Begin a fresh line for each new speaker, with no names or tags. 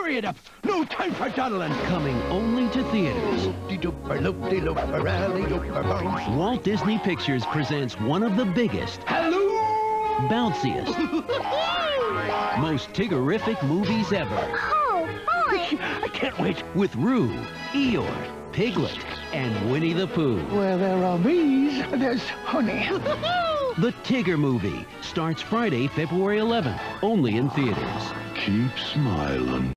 Hurry it up. No time for dawdling.
Coming only to theaters. Walt Disney Pictures presents one of the biggest,
Hello!
bounciest, most Tiggerific movies ever.
Oh, boy!
I can't wait.
With Roo, Eeyore, Piglet, and Winnie the Pooh.
Where there are bees, there's honey.
The Tigger movie starts Friday, February 11th, only in theaters.
Keep smiling.